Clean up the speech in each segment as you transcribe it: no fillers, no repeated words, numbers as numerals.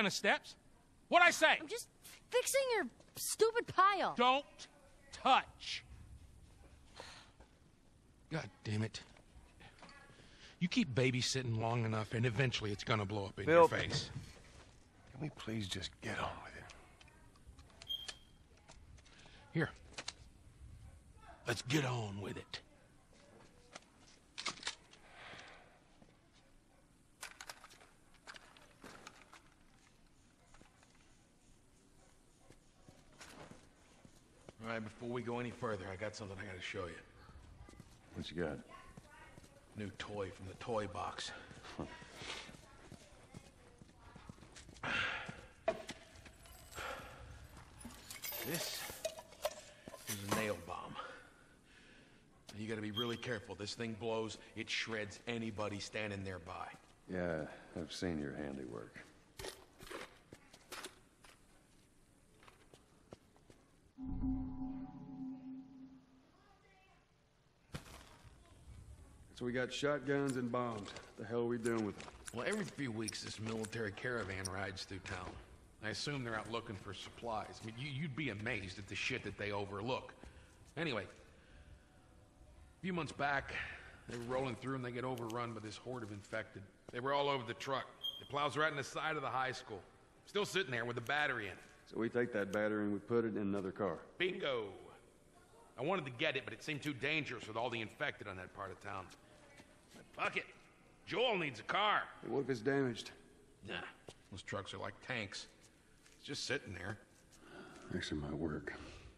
down the steps. What'd I say? I'm just fixing your stupid pile. Don't touch. God damn it. You keep babysitting long enough, and eventually it's gonna blow up in your face. Can we please just get on with it? Here. Let's get on with it. All right, before we go any further, I got something I gotta show you. What you got? New toy from the toy box. This is a nail bomb. You gotta be really careful. This thing blows, it shreds anybody standing nearby. Yeah, I've seen your handiwork. So we got shotguns and bombs. What the hell are we doing with them? Well, every few weeks this military caravan rides through town. I assume they're out looking for supplies. I mean, you'd be amazed at the shit that they overlook. Anyway, a few months back, they were rolling through and they get overrun by this horde of infected. They were all over the truck. It plows right in the side of the high school. Still sitting there with the battery in it. So we take that battery and we put it in another car. Bingo. I wanted to get it, but it seemed too dangerous with all the infected on that part of town. But fuck it. Joel needs a car. What if it's damaged? Nah, those trucks are like tanks. It's just sitting there. Actually might work.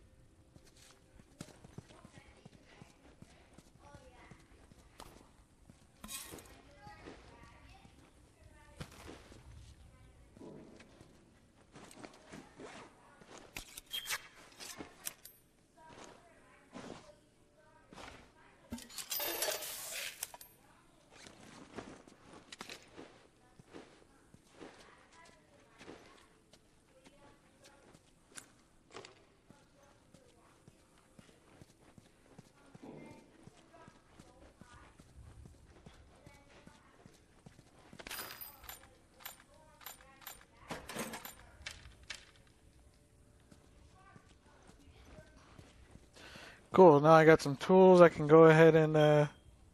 Cool, now I got some tools. I can go ahead and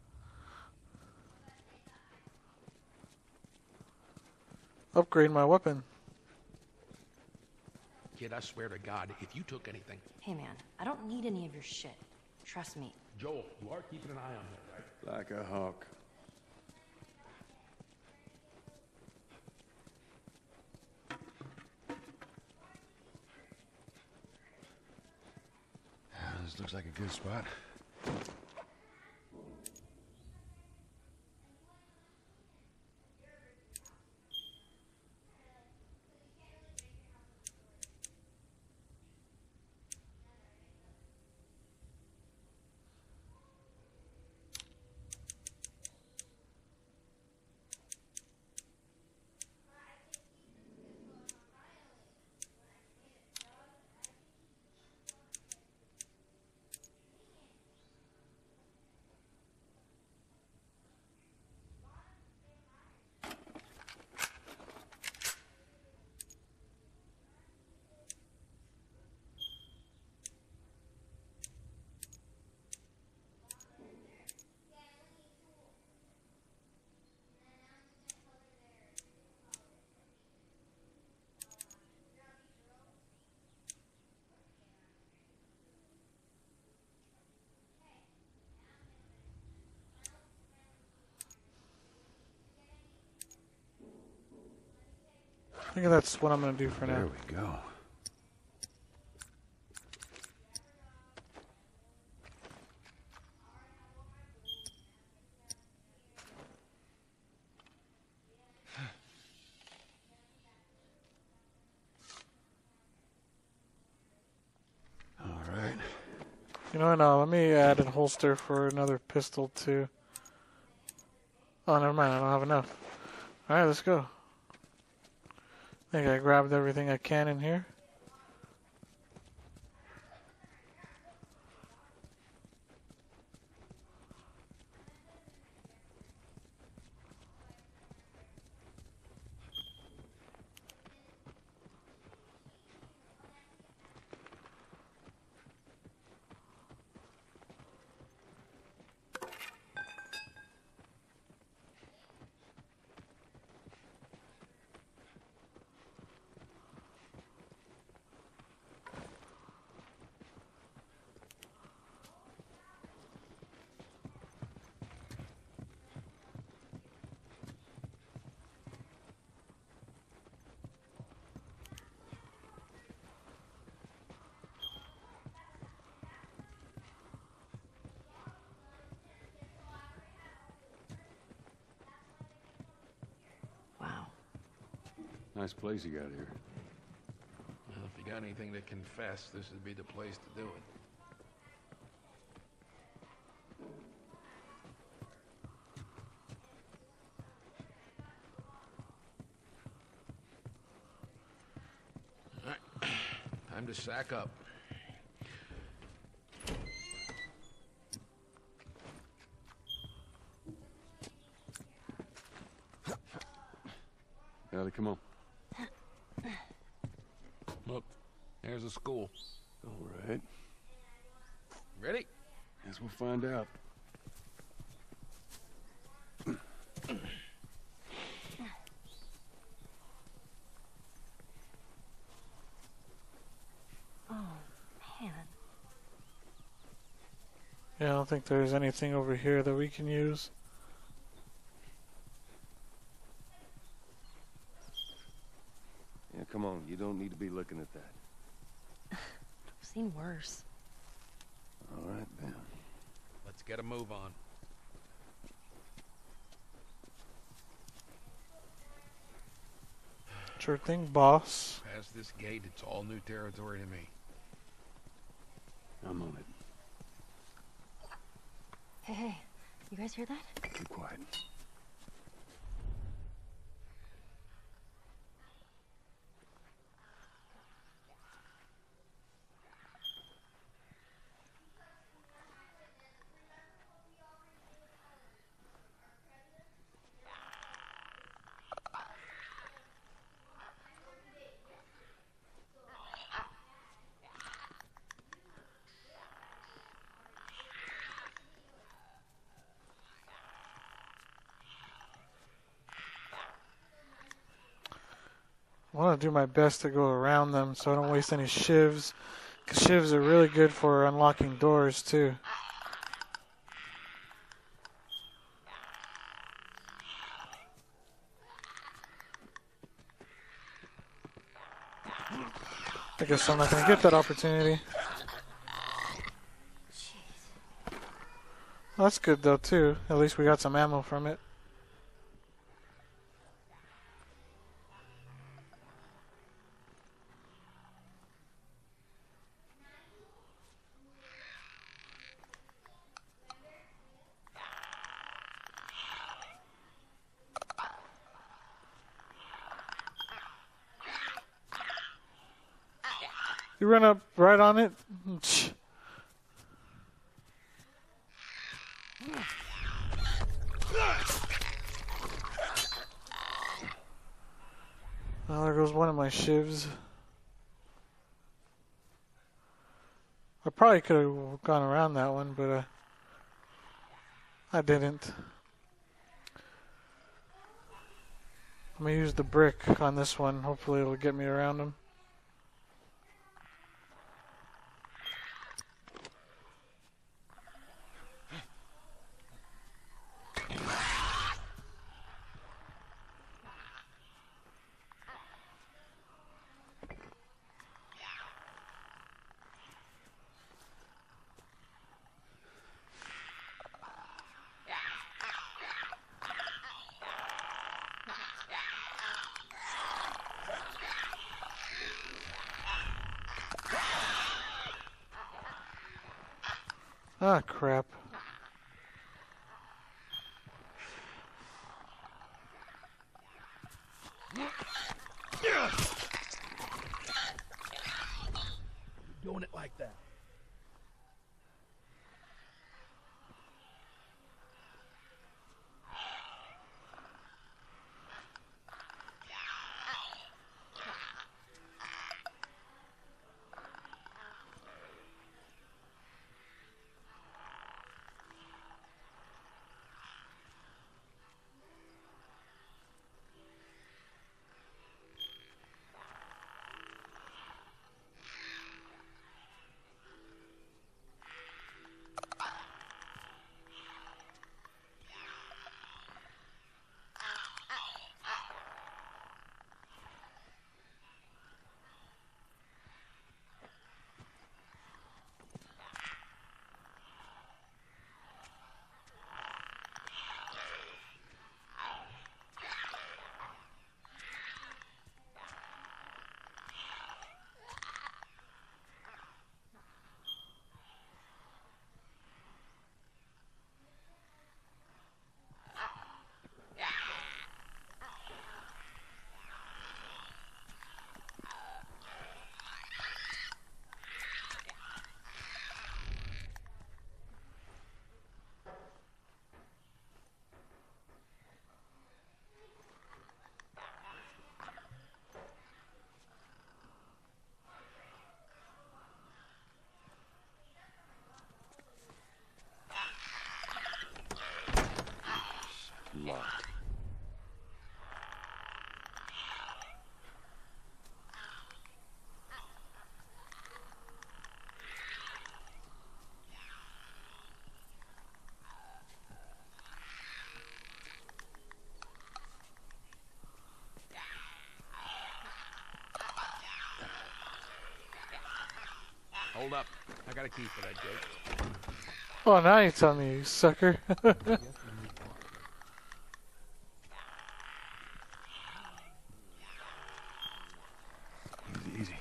upgrade my weapon. Kid, I swear to God, if you took anything... Hey man, I don't need any of your shit. Trust me. Joel, you are keeping an eye on her, right? Like a hawk. This looks like a good spot. I think that's what I'm going to do for now. There we go. All right. You know what, let me add a holster for another pistol too. Oh, never mind, I don't have enough. Alright, let's go. I think I grabbed everything I can in here. Nice place you got here. Well, if you got anything to confess, this would be the place to do it. All right. Time to sack up. Ellie, come on. Look, there's a school. All right. Ready? Guess we'll find out. Man. Yeah, I don't think there's anything over here that we can use. Yeah, come on. You don't need to be looking at that. I've seen worse. All right, then. Let's get a move on. Sure thing, boss. Past this gate, it's all new territory to me. I'm on it. Hey, you guys hear that? Keep quiet. I want to do my best to go around them so I don't waste any shivs. 'Cause shivs are really good for unlocking doors too. I guess I'm not going to get that opportunity. Well, that's good though too. At least we got some ammo from it. You run up right on it. Well, there goes one of my shivs. I probably could have gone around that one, but I didn't. I'm going to use the brick on this one. Hopefully it'll get me around him. Ah, crap. Doing it like that. locked. Hold up. I got a key for that gate. Oh, now you tell me, you sucker. Easy, easy.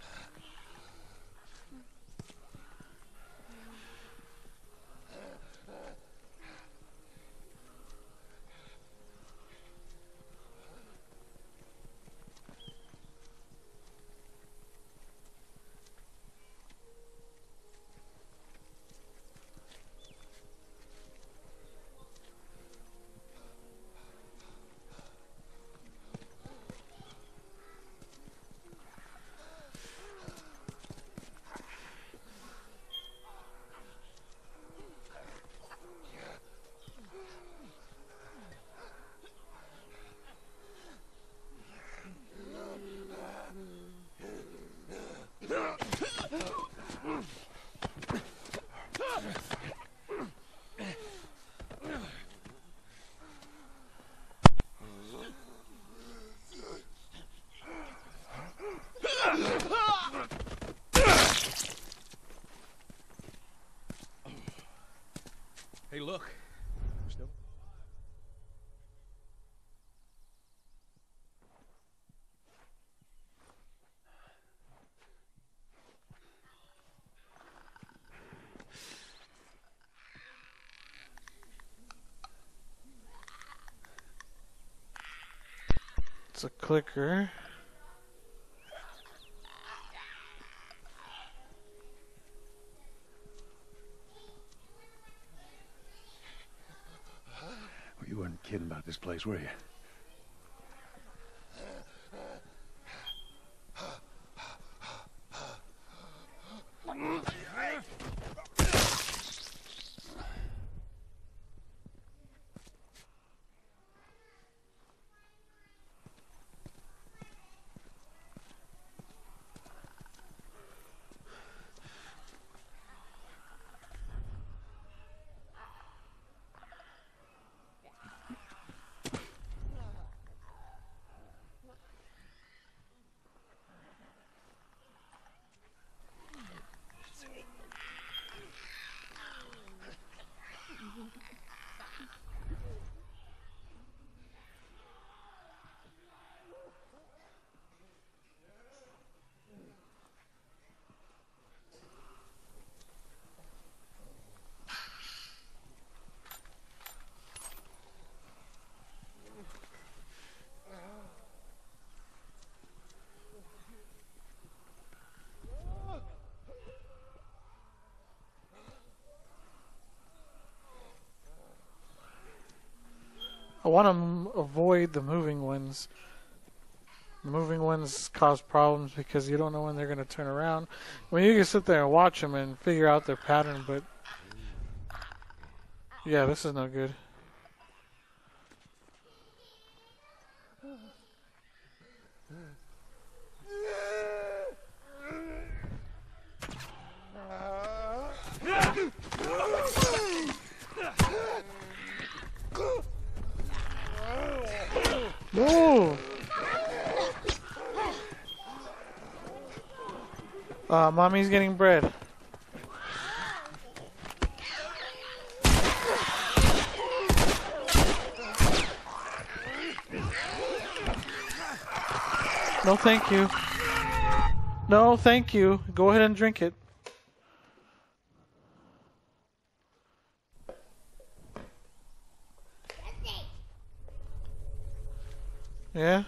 Hey, look. Still? It's a clicker. Well, you weren't kidding about this place, were you? I want to avoid the moving ones. The moving ones cause problems because you don't know when they're going to turn around. I mean, you can sit there and watch them and figure out their pattern, but yeah, this is no good. No! Mommy's getting bread. No, thank you. No, thank you. Go ahead and drink it. Yeah?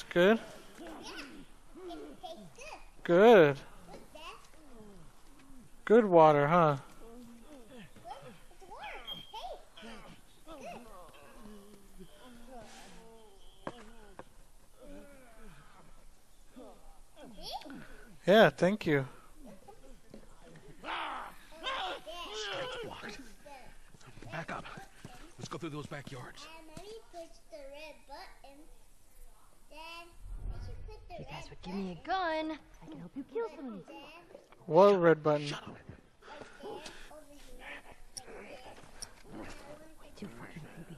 Good? Good. Good water, huh? Yeah, thank you. Blocked. Back up. Let's go through those backyards. Mommy pushed the red button. Dad, I should put the If you guys red would give me a gun, I can help you kill some of these. Dad, What red button? Shut up. over here. Way too fucking creepy.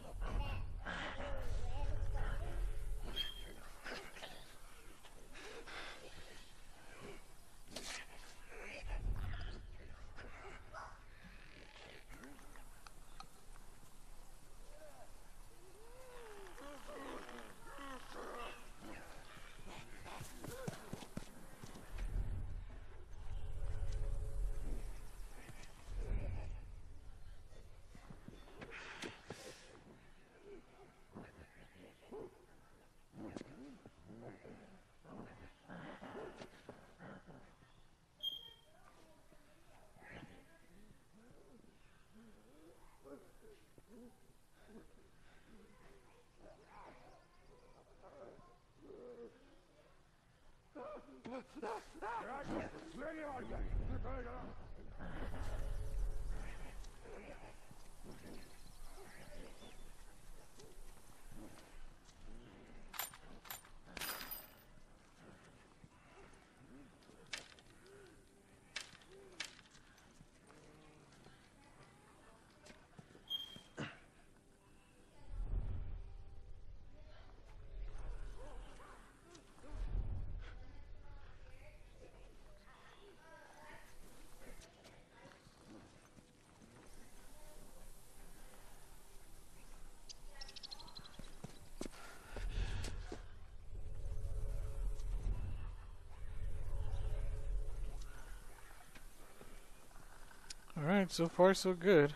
Alright, so far so good.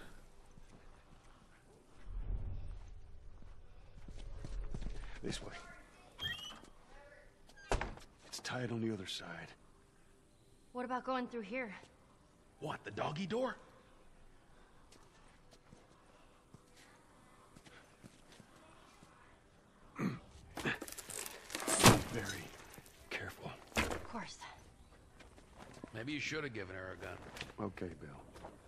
This way. It's tied on the other side. What about going through here? What, the doggy door? Very careful. Of course. Maybe you should have given her a gun. Okay, Bill.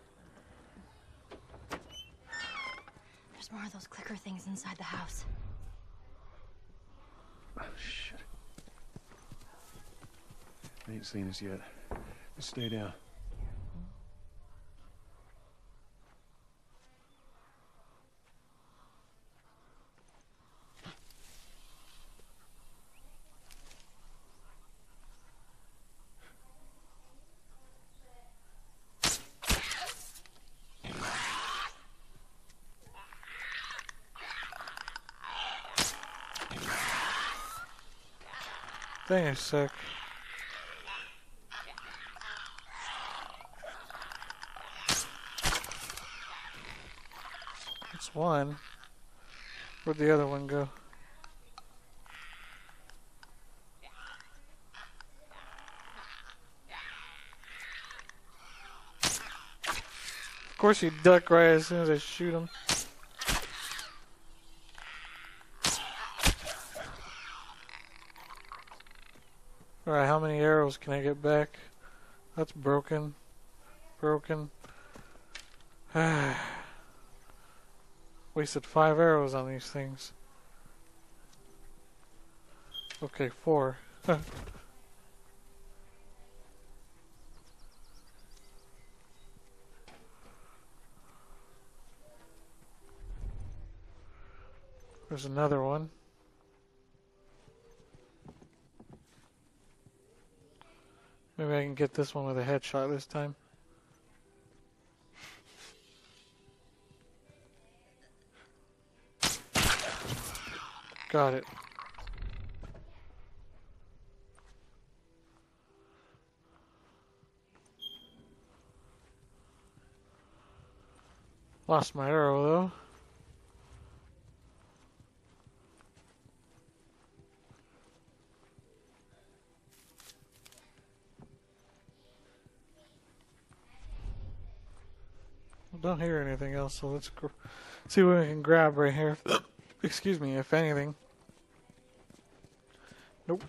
There's more of those clicker things inside the house. Oh, shit. They ain't seen us yet. Just stay down. Thing is sick. It's one. Where'd the other one go? Of course you duck right as soon as I shoot him. Alright, how many arrows can I get back? That's broken. Broken. Wasted 5 arrows on these things. Okay, 4. There's another one. Maybe I can get this one with a headshot this time. Got it. Lost my arrow though. Don't hear anything else, so let's see what we can grab right here. Excuse me, if anything. Nope.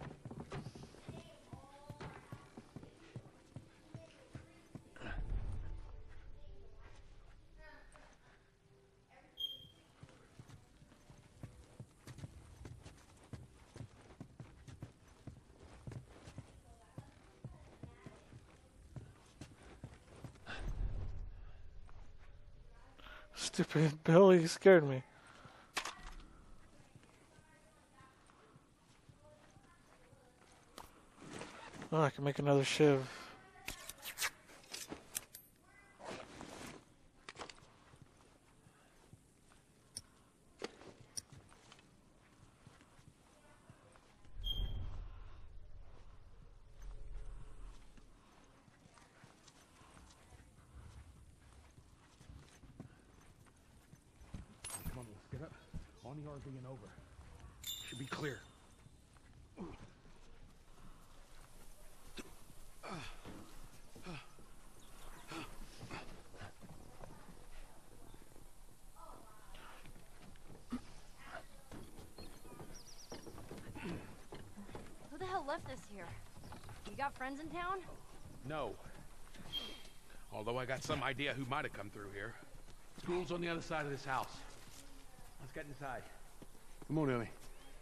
Stupid Billy scared me. Oh, I can make another shiv. Come on, let's get up. On the RV and over. Should be clear. Who the hell left us here? You got friends in town? No. Although I got some idea who might have come through here. School's on the other side of this house. Let's get inside. Come on, Ellie.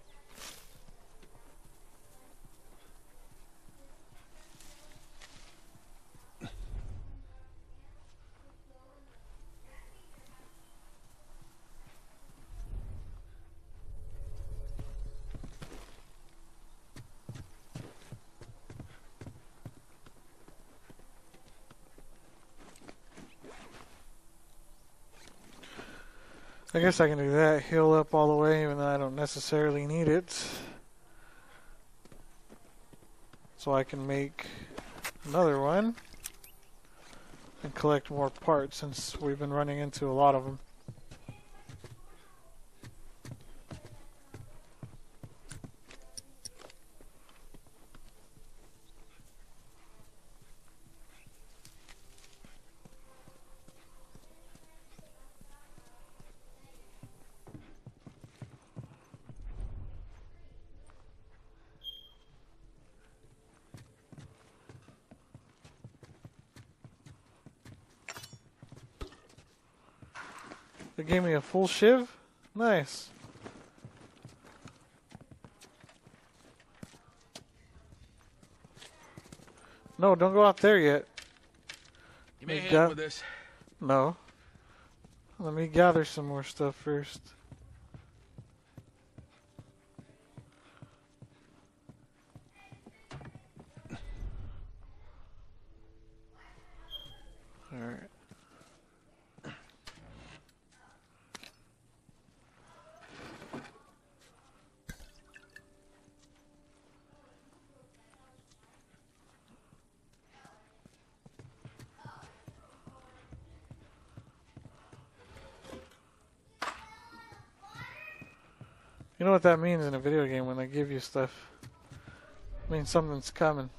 I guess I can do that. Heal up all the way, even though I don't necessarily need it. So I can make another one and collect more parts since we've been running into a lot of them. They gave me a full shiv? Nice. No, don't go out there yet. You may Hey, handle with this. No. Let me gather some more stuff first. Alright. You know what that means in a video game when they give you stuff? It means something's coming.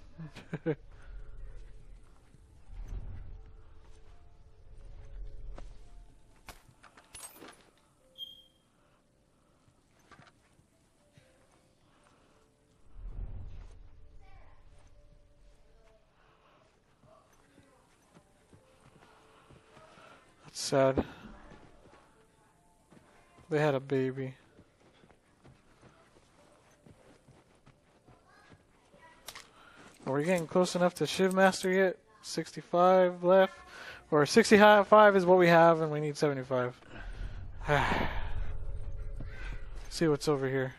That's sad. They had a baby. Are we getting close enough to Shiv Master yet? 65 left? Or 65 is what we have and we need 75. See what's over here.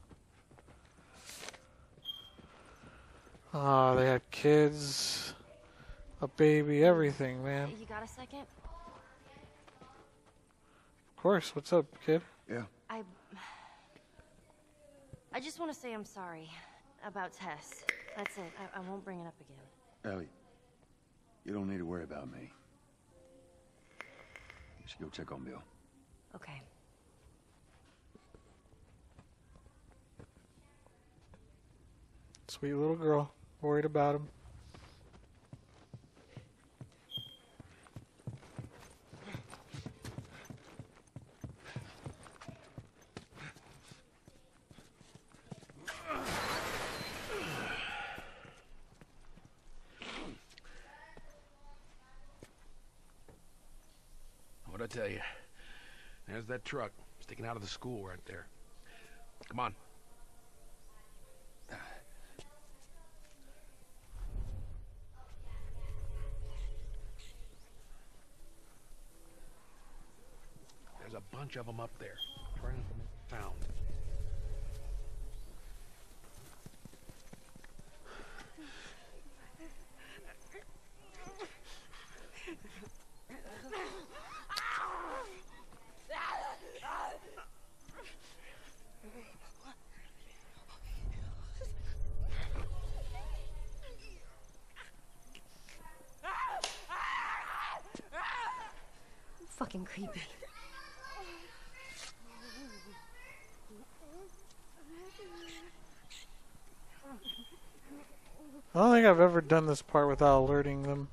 Ah, they had kids, a baby, everything, man. You got a second? Of course. What's up, kid? Yeah. I just want to say I'm sorry about Tess. That's it. I won't bring it up again. Ellie, you don't need to worry about me. You should go check on Bill. Okay. Sweet little girl. Worried about him. tell you. There's that truck sticking out of the school right there. Come on. There's a bunch of them up there. Trying to be found. Fucking creepy. I don't think I've ever done this part without alerting them.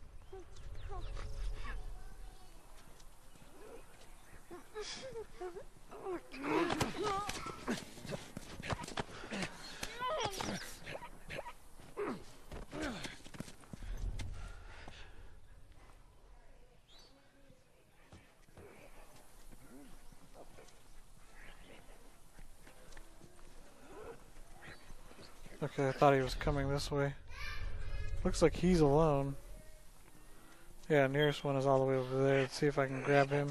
Okay, I thought he was coming this way. Looks like he's alone. Yeah, nearest one is all the way over there. Let's see if I can grab him.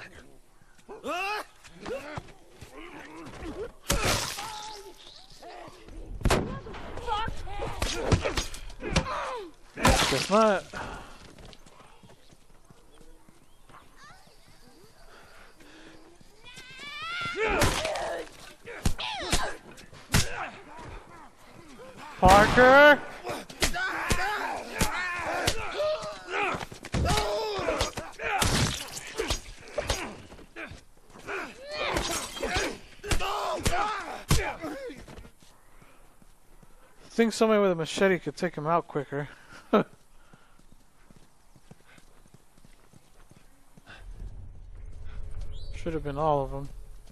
Guess not. Parker! I think somebody with a machete could take him out quicker. Should have been all of them.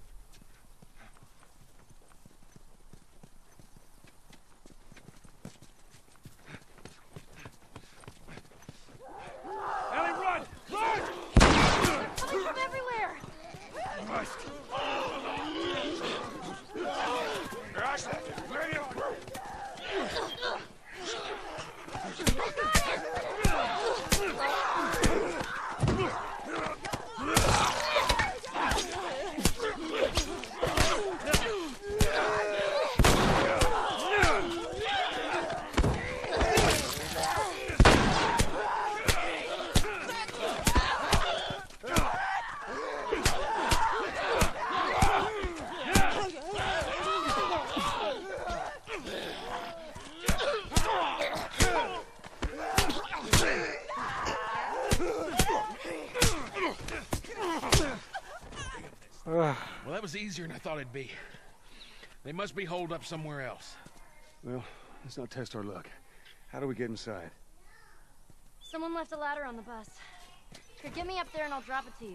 Well, that was easier than I thought it'd be. They must be holed up somewhere else. Well, let's not test our luck. How do we get inside? Someone left a ladder on the bus. Here, get me up there and I'll drop it to you.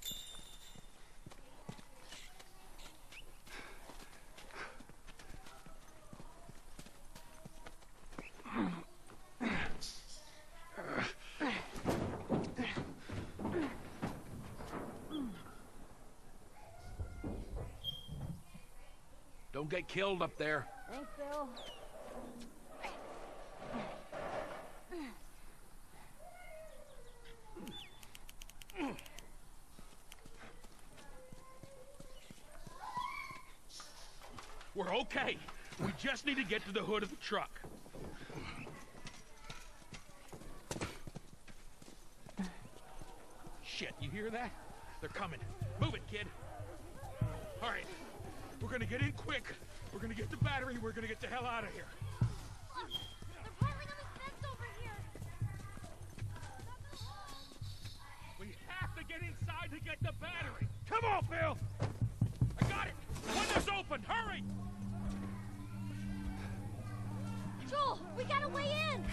Don't get killed up there. Thanks, Bill. We're okay. We just need to get to the hood of the truck. Shit, you hear that? They're coming. Move it, kid. All right. We're gonna get in quick. We're gonna get the battery. We're gonna get the hell out of here. They're piling on this fence over here. We have to get inside to get the battery. Come on, Phil. I got it. Window's open. Hurry. Joel, we got a way in.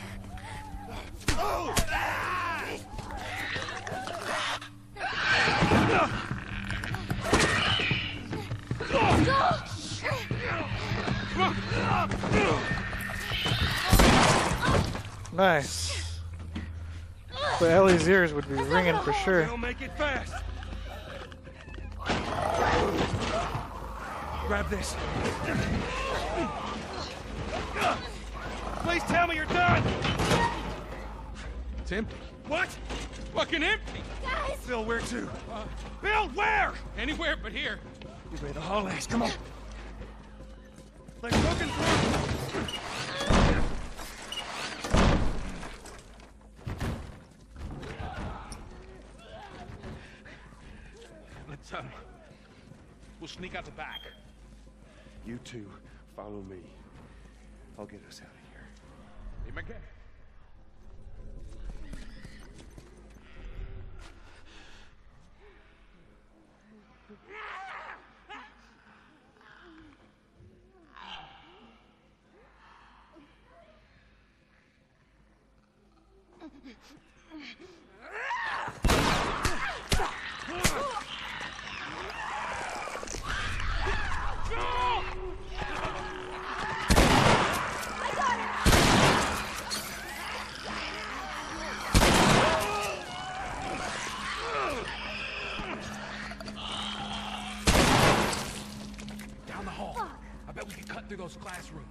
Nice. But Ellie's ears would be ringing for sure. We'll make it fast. Grab this. Please tell me you're done! It's empty. What? Fucking empty! Guys! Bill, where to? Bill, where? Anywhere but here. You made the hallways, come on. Let's looking through. Let's, we'll sneak out the back. You two, follow me. I'll get us out of here. Hey, McKay. Down the hall. I bet we can cut through those classrooms.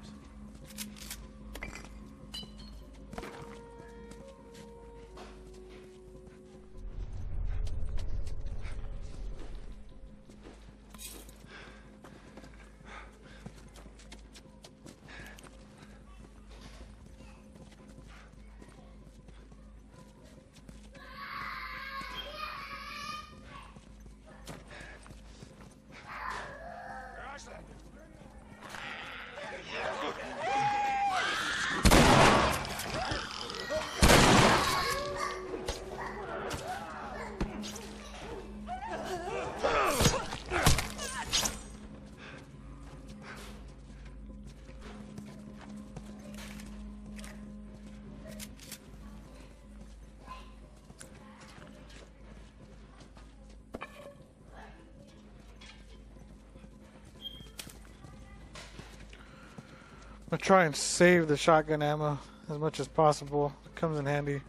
I'm gonna try and save the shotgun ammo as much as possible. It comes in handy.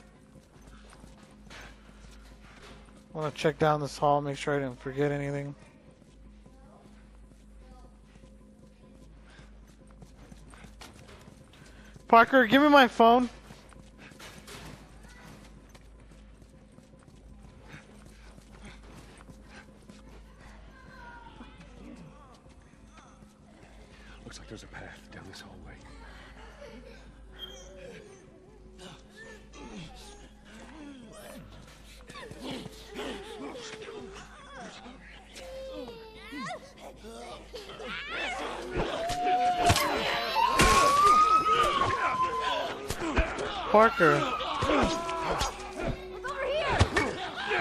I want to check down this hall, make sure I didn't forget anything. Parker, give me my phone. Looks like there's a path down this hallway. Parker. Look over here!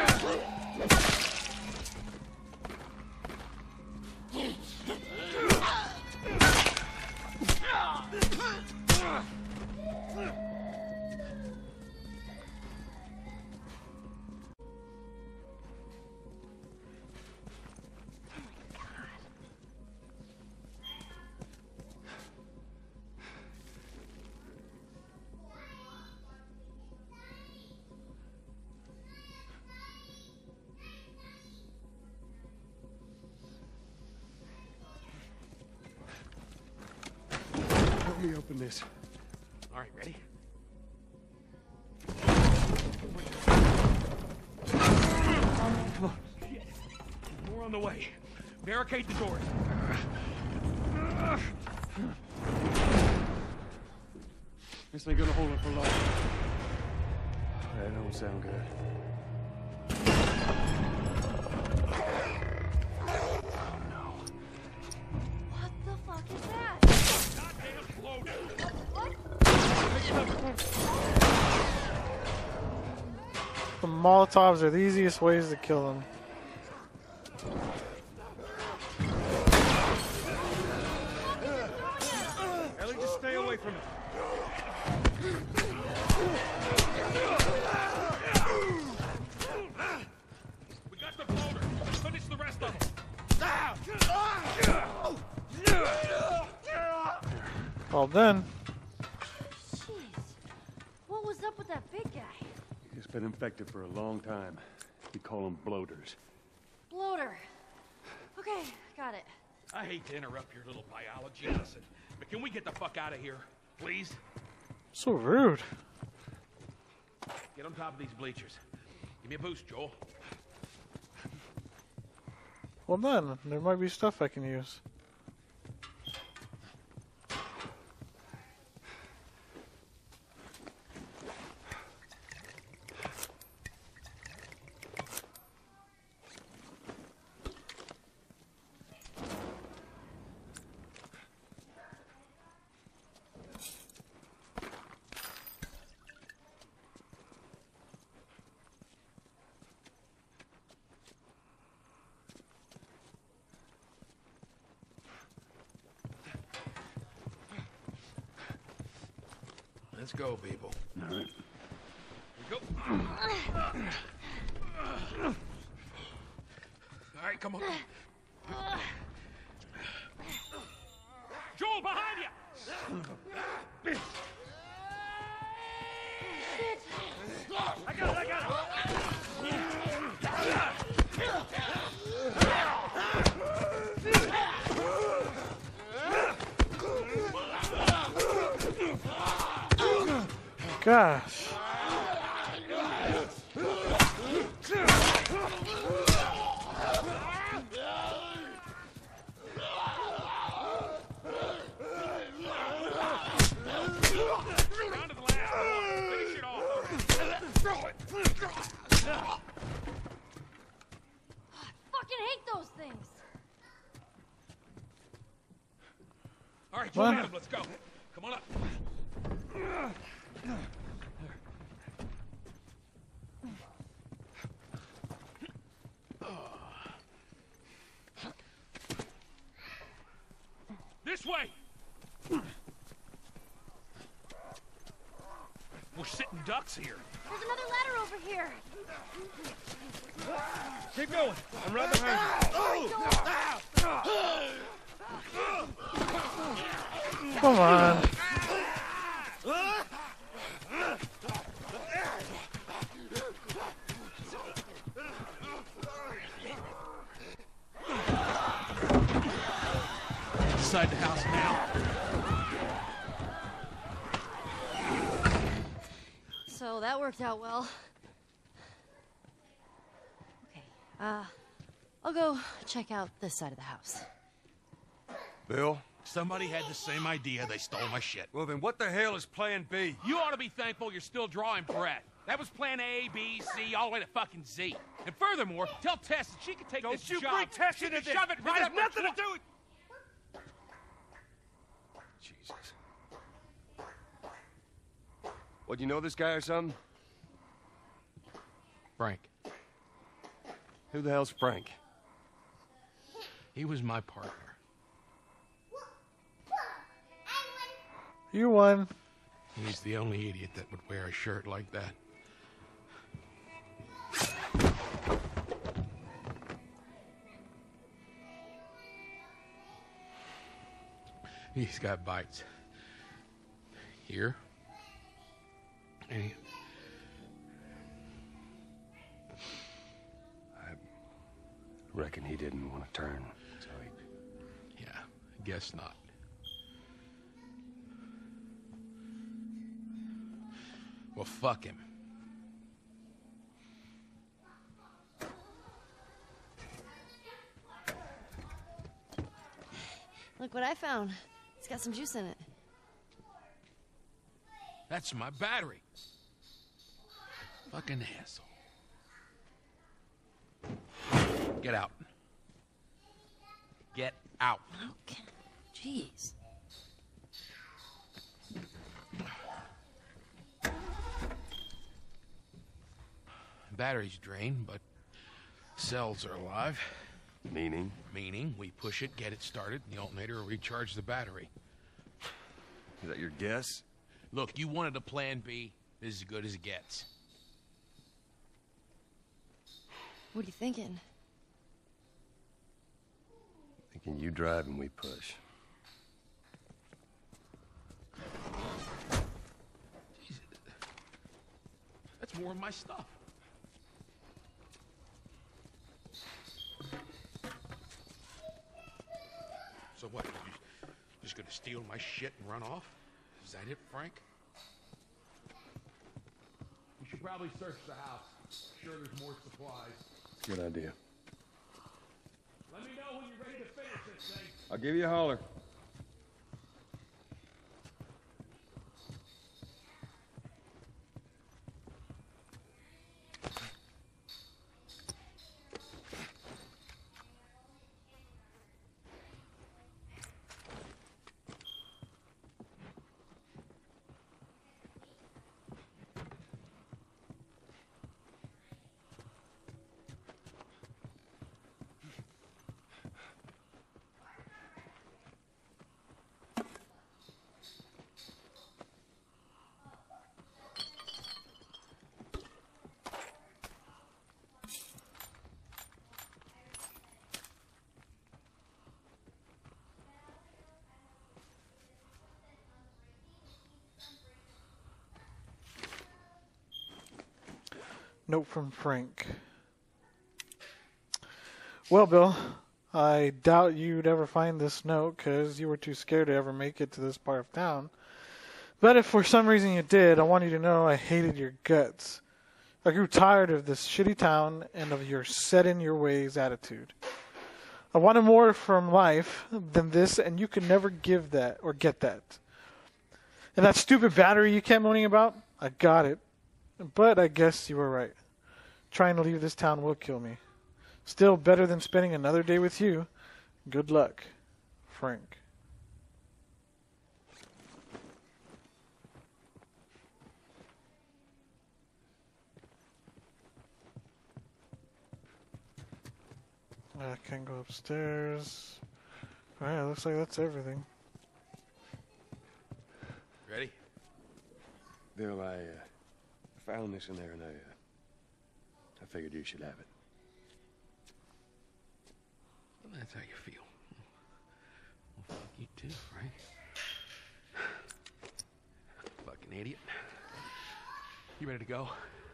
Let me open this. All right, ready? Come on. Shit. More on the way. Barricade the doors. This ain't gonna hold it for long. That don't sound good. What the fuck is that? Goddamn loader. The Molotovs are the easiest ways to kill them. Ellie, just stay away from it. We got the floater. Finish the rest of them. Well then, Jeez. What was up with that big guy? He's been infected for a long time. We call them bloaters. Bloater. Okay, got it. I hate to interrupt your little biology lesson, but can we get the fuck out of here, please? So rude. Get on top of these bleachers. Give me a boost, Joel. Well then, there might be stuff I can use. Let's go, people. All right. Go. All right, come on. Joel, behind you! I got it! Gosh. Round to the last one. Finish it off. Fucking hate those things. All right, Joel, What? Adam, let's go. Come on up. This way! We're sitting ducks here. There's another ladder over here. Keep going. I'm right behind Come on. Inside the house now. So that worked out well. Okay, I'll go check out this side of the house. Bill? Somebody had the same idea. They stole my shit. Well, then what the hell is plan B? You ought to be thankful you're still drawing breath. That was plan A, B, C, all the way to fucking Z. And furthermore, tell Tess that she can take this job. bring Tess She into can this. shove it right It up has her nothing to tw- do with... Jesus. What, you know this guy or something? Frank. Who the hell's Frank? He was my partner. You won. He's the only idiot that would wear a shirt like that. He's got bites. Here. And he... I reckon he didn't want to turn, so he... Yeah, I guess not. Well, fuck him. Look what I found. It's got some juice in it. That's my battery. Fucking asshole. Get out. Get out. Okay. Jeez. Battery's drained, but cells are alive. Meaning? Meaning, we push it, get it started, and the alternator will recharge the battery. Is that your guess? Look, you wanted a plan B. This is as good as it gets. What are you thinking? Thinking you drive and we push. Jesus. That's more of my stuff. So what? You just gonna steal my shit and run off? Is that it, Frank? We should probably search the house. Sure there's more supplies. Good idea. Let me know when you're ready to finish this thing. I'll give you a holler. Note from Frank. Well, Bill, I doubt you'd ever find this note because you were too scared to ever make it to this part of town. But if for some reason you did, I want you to know I hated your guts. I grew tired of this shitty town and of your set-in-your-ways attitude. I wanted more from life than this, and you could never give that or get that. And that stupid battery you kept moaning about, I got it. But I guess you were right. Trying to leave this town will kill me. Still better than spending another day with you. Good luck, Frank. I can go upstairs. Alright, looks like that's everything. Ready? Bill, I found this in there, and I figured you should have it. Well, that's how you feel. Well, fuck you too, Frank. Fucking idiot. You ready to go?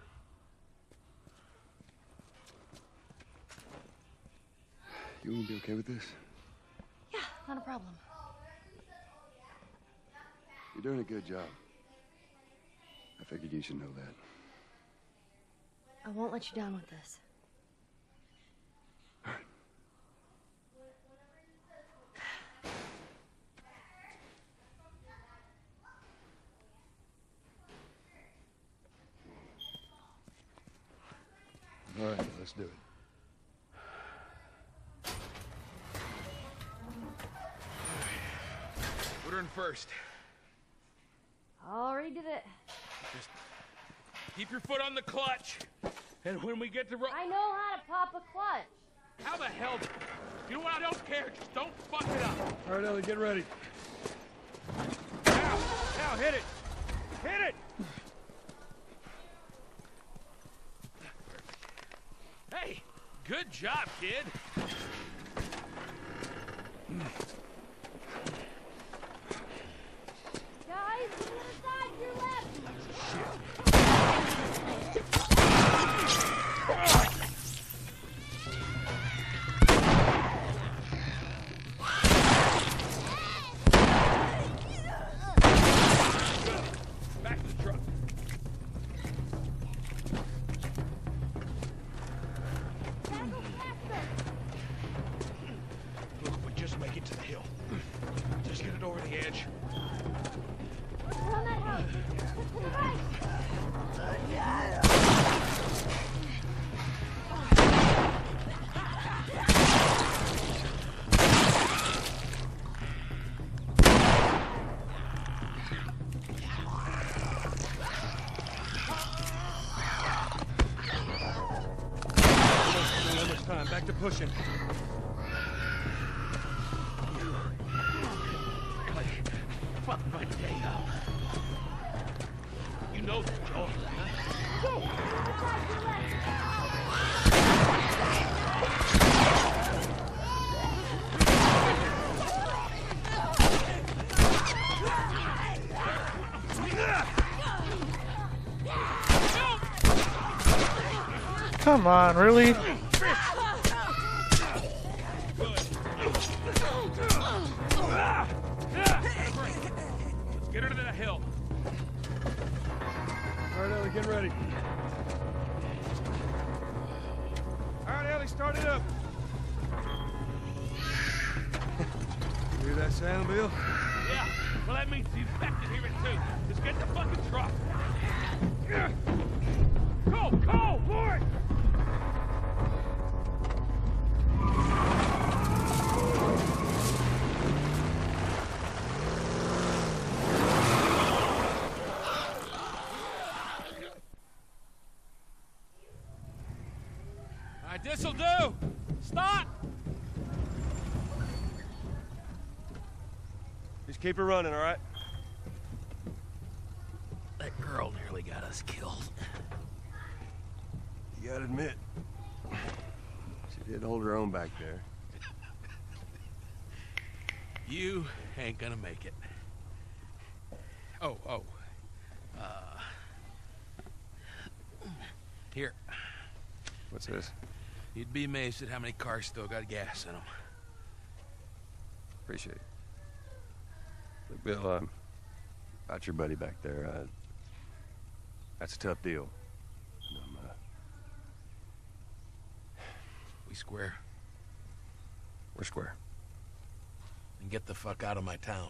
You gonna be okay with this? Yeah, not a problem. You're doing a good job. I figured you should know that. I won't let you down with this. All right, let's do it. Put her in first. Already did it. Just keep your foot on the clutch. And when we get to I know how to pop a clutch. how the hell? You know what? I don't care. Just don't fuck it up. All right, Ellie, get ready. Now, hit it. Hit it. Hey, good job, kid. Guys, to the side, your left. Back to the truck. Gotta go faster. Look, we just make it to the hill. Just get it over the edge. Run that house. Look to the right. Almost time. Back to pushing. Fuck my day up. You know that, Joel. Come on, really? hill. All right, Ellie, get ready. All right, Ellie, start it up. You hear that sound, Bill? Yeah, well, that means the infected hear it too. Just get the fucking truck. Go, boy! All right, this'll do. Stop! Just keep her running, all right? That girl nearly got us killed. You gotta admit, she did hold her own back there. You ain't gonna make it. Here. What's this? You'd be amazed at how many cars still got gas in them. Appreciate it. Look, Bill, about your buddy back there, that's a tough deal. We square. We're square. And get the fuck out of my town.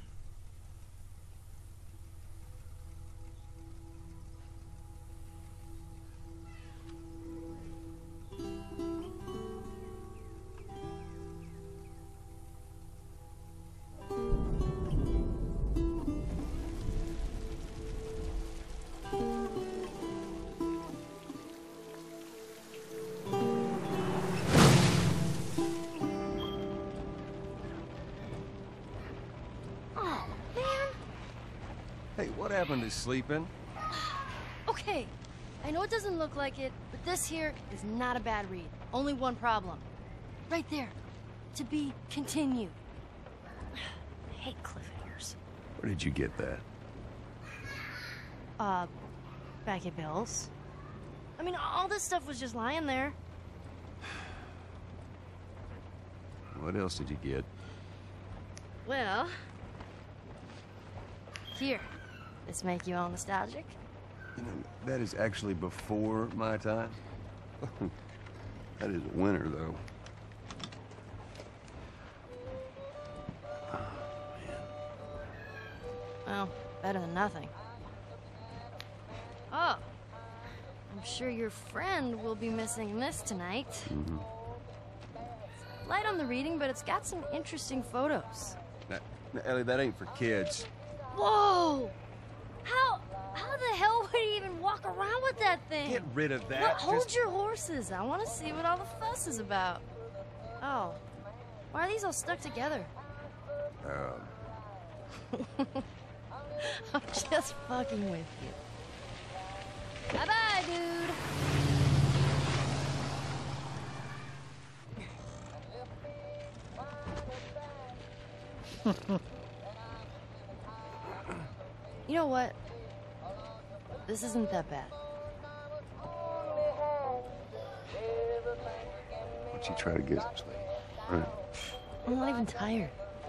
Hey, what happened to sleeping? Okay, I know it doesn't look like it, but this here is not a bad read. Only one problem. Right there. To be continued. I hate cliffhangers. Where did you get that? Back at Bill's. I mean, all this stuff was just lying there. What else did you get? Well... Here. This make you all nostalgic? You know, that is actually before my time. That is winter, though. Well, better than nothing. Oh. I'm sure your friend will be missing this tonight. Mm-hmm. Light on the reading, but it's got some interesting photos. Now, Ellie, that ain't for kids. Whoa! How the hell would he even walk around with that thing? Get rid of that. Well, hold your horses. I want to see what all the fuss is about. Oh. Why are these all stuck together? I'm just fucking with you. Bye-bye, dude. You know what? This isn't that bad. Why don't you try to get some sleep? All right. I'm not even tired.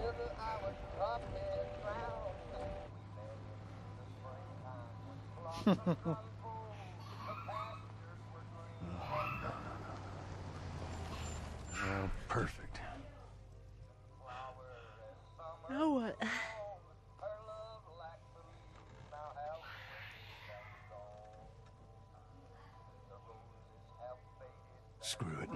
Well, perfect. Now what? Screw it.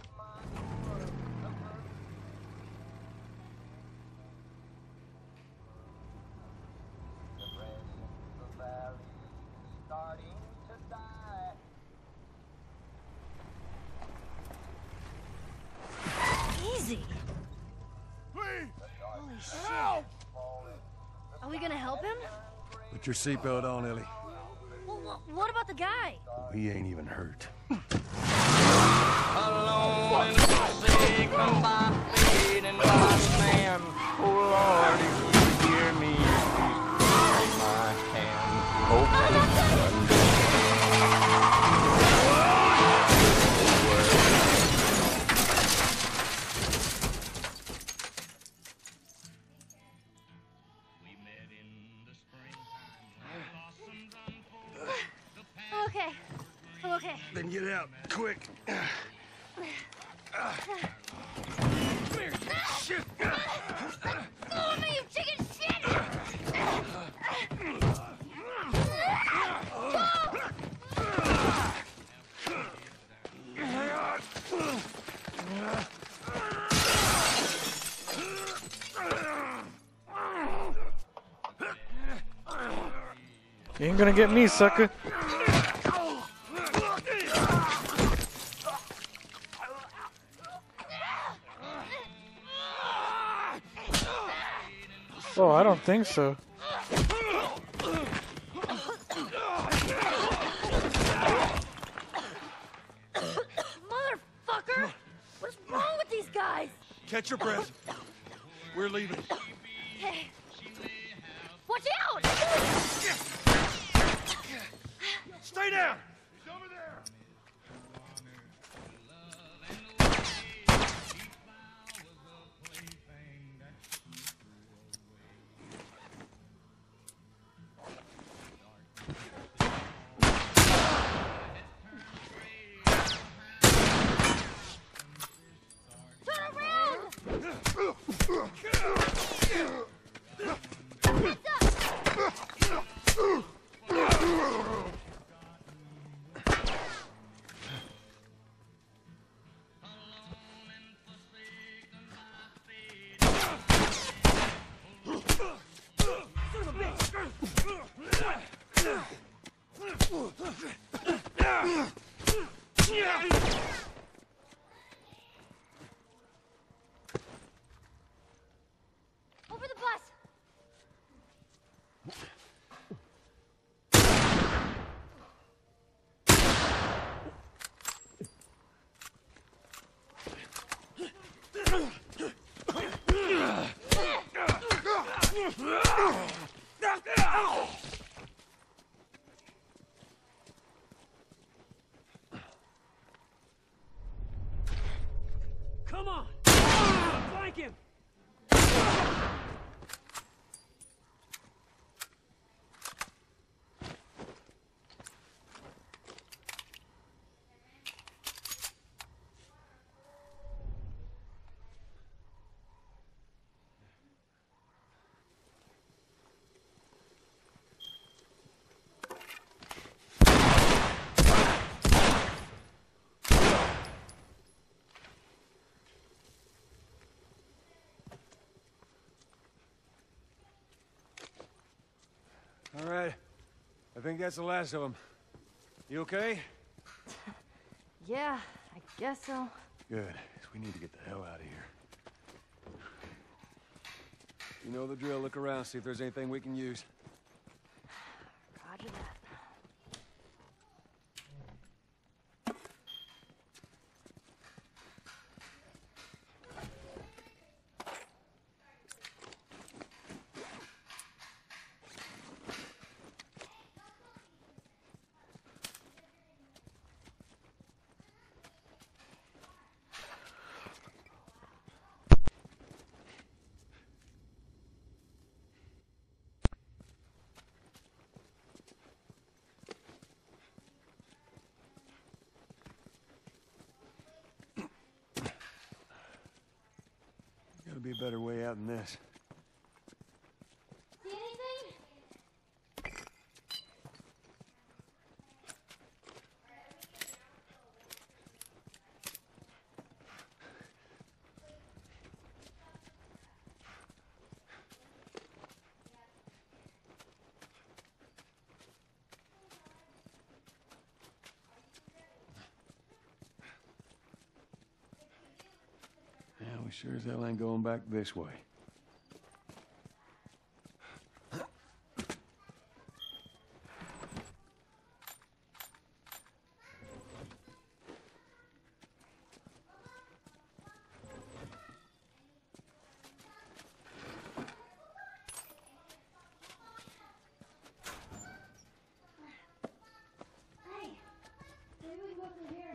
Easy. Holy shit. Are we gonna help him? Put your seatbelt on, Ellie. Well, what about the guy? He ain't even hurt. Alone in the forsaken by fate and by man. Oh Lord, if you hear me, please take my hand. Hope we met in the springtime Then get out, quick. Shit! Follow me, you chicken shit! You ain't gonna get me, sucker. Oh, I don't think so. Motherfucker! What's wrong with these guys? Catch your breath. We're leaving. Hey. Watch out! Stay down! Over the bus! Come on! Flank him! All right. I think that's the last of them. You okay? Yeah, I guess so. Good. We need to get the hell out of here. You know the drill. Look around, see if there's anything we can use. Roger that. Gotta be a better way out than this. See anything? Yeah, we sure as hell ain't going back this way. Hey, maybe we can go through here.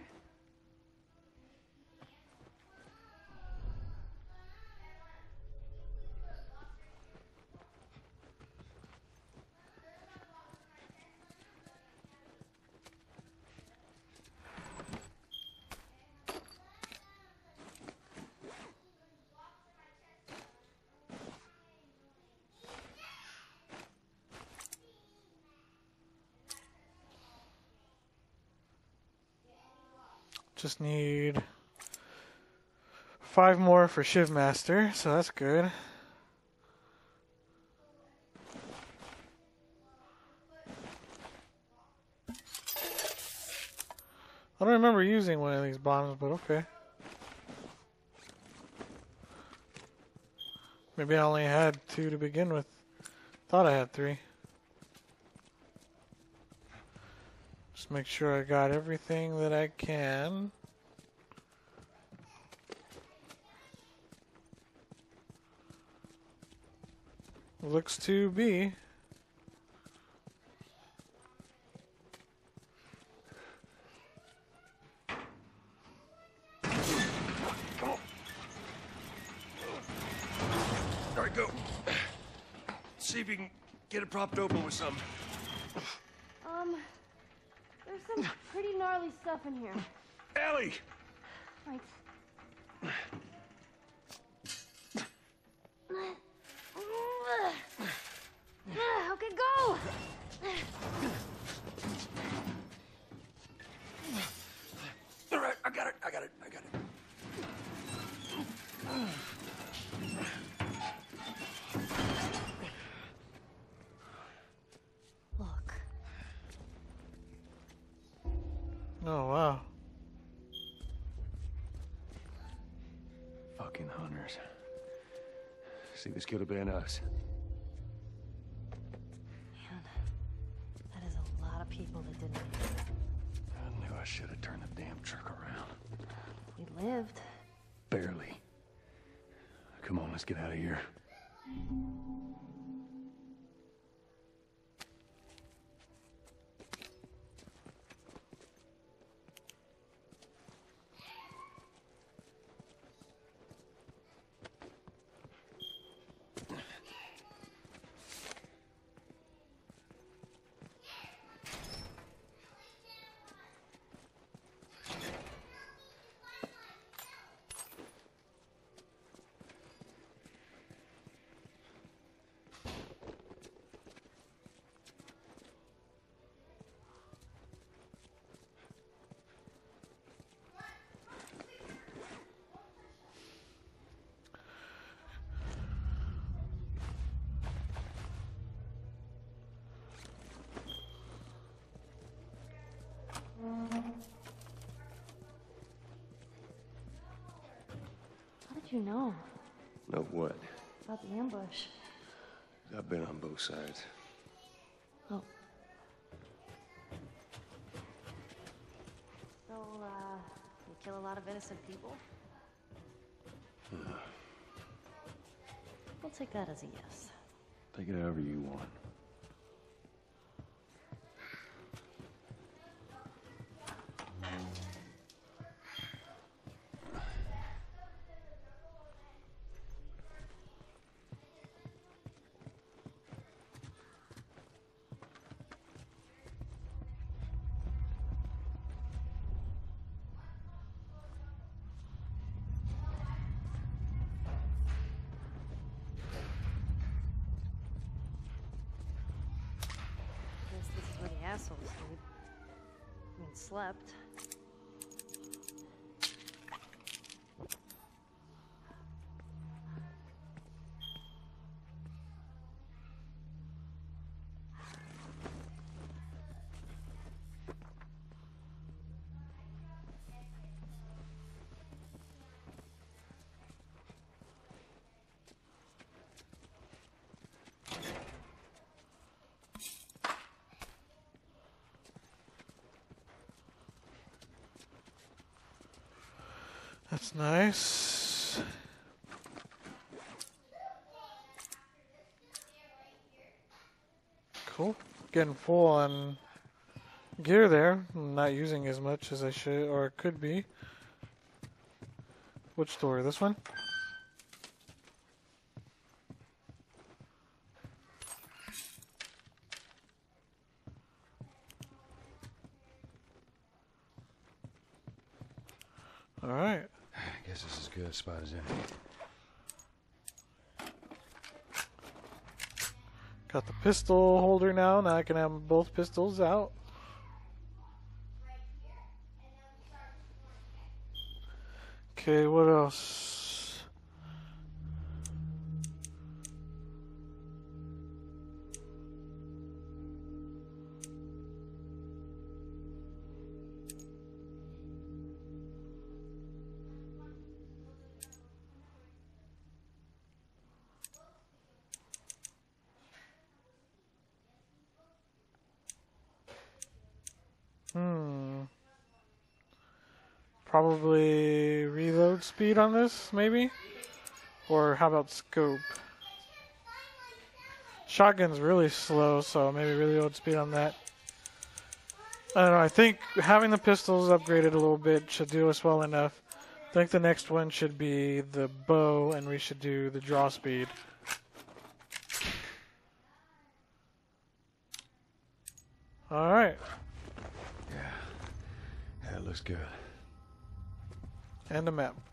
Just need 5 more for Shivmaster, so that's good. I don't remember using one of these bombs, but okay. Maybe I only had 2 to begin with. Thought I had 3. Just make sure I got everything that I can. Looks to be. All right, go. See if you can get it propped open with something. There's some pretty gnarly stuff in here. Ellie! Right. Okay, go! All right, I got it. Look. Oh, wow. Fucking hunters. See, this could have been us. Man, that is a lot of people that didn't make it. I knew I should have turned the damn truck around. We lived. Barely. Come on, let's get out of here. How did you know Know what? about the ambush? I've been on both sides. Oh. So, you kill a lot of innocent people? We'll take that as a yes. Take it however you want. Guess this is where the assholes sleep. I mean, slept. That's nice. Cool. Getting full on gear there. I'm not using as much as I should or could be. Which door? This one? Alright. I guess this is as good a spot as any. Got the pistol holder now. Now I can have both pistols out. Okay, what else? Probably reload speed on this, maybe? Or how about scope? Shotgun's really slow, so maybe reload speed on that. I don't know, I think having the pistols upgraded a little bit should do us well enough. I think the next one should be the bow, and we should do the draw speed. Alright. Yeah, that looks good. And a map.